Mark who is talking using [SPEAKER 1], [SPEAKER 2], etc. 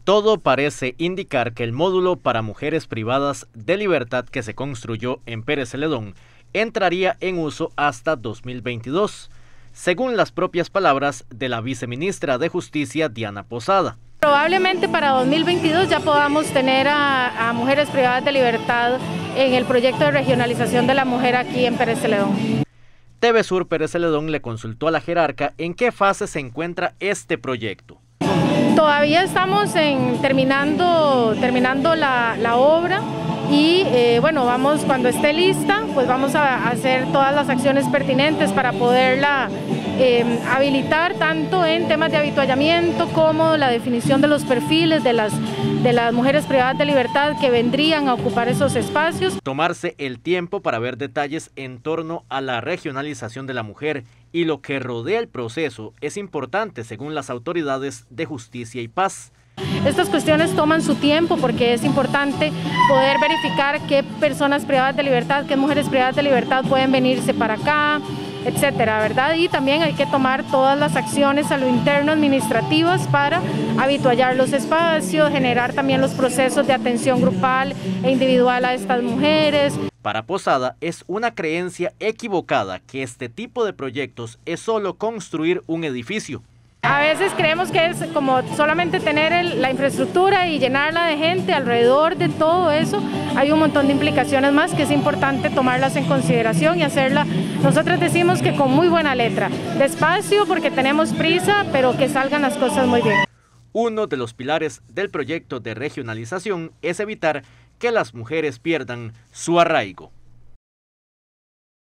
[SPEAKER 1] Todo parece indicar que el módulo para mujeres privadas de libertad que se construyó en Pérez Celedón entraría en uso hasta 2022, según las propias palabras de la viceministra de Justicia, Diana Posada.
[SPEAKER 2] Probablemente para 2022 ya podamos tener a mujeres privadas de libertad en el proyecto de regionalización de la mujer aquí en Pérez Celedón.
[SPEAKER 1] TV Sur Pérez Celedón le consultó a la jerarca en qué fase se encuentra este proyecto.
[SPEAKER 2] Todavía estamos terminando la obra y cuando esté lista, pues vamos a hacer todas las acciones pertinentes para poderla habilitar tanto en temas de avituallamiento como la definición de los perfiles de las mujeres privadas de libertad que vendrían a ocupar esos espacios.
[SPEAKER 1] Tomarse el tiempo para ver detalles en torno a la regionalización de la mujer y lo que rodea el proceso es importante según las autoridades de Justicia y Paz.
[SPEAKER 2] Estas cuestiones toman su tiempo porque es importante poder verificar qué personas privadas de libertad, qué mujeres privadas de libertad pueden venirse para acá, etcétera, ¿verdad? Y también hay que tomar todas las acciones a lo interno administrativas para habituallar los espacios, generar también los procesos de atención grupal e individual a estas mujeres.
[SPEAKER 1] Para Posada es una creencia equivocada que este tipo de proyectos es solo construir un edificio.
[SPEAKER 2] A veces creemos que es como solamente tener la infraestructura y llenarla de gente. Alrededor de todo eso hay un montón de implicaciones más que es importante tomarlas en consideración y hacerla. Nosotros decimos que con muy buena letra, despacio porque tenemos prisa, pero que salgan las cosas muy bien.
[SPEAKER 1] Uno de los pilares del proyecto de regionalización es evitar que las mujeres pierdan su arraigo.